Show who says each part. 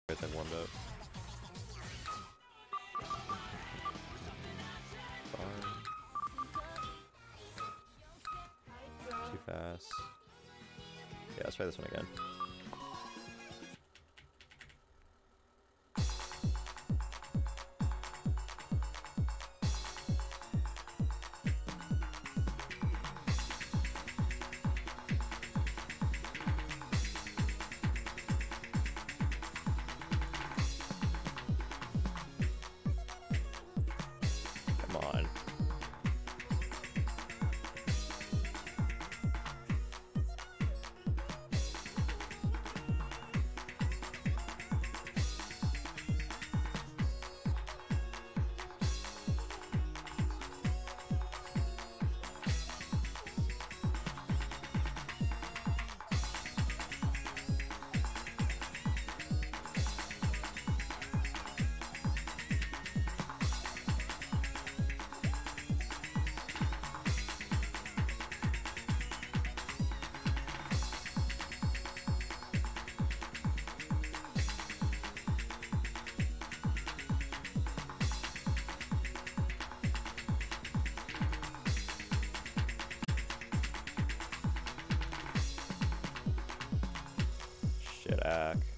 Speaker 1: Everything warmed up. Fine. Too fast. Yeah, let's try this one again. Come on. Shit, ack.